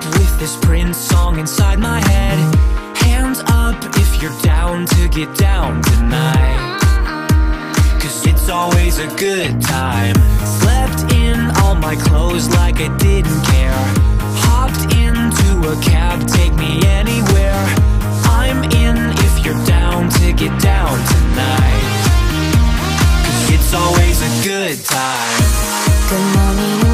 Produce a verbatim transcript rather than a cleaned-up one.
with this Prince song inside my head. Hands up if you're down to get down tonight, 'cause it's always a good time. Slept in all my clothes like I didn't care. Hopped into a cab, take me anywhere. I'm in if you're down to get down tonight, 'cause it's always a good time. Good morning.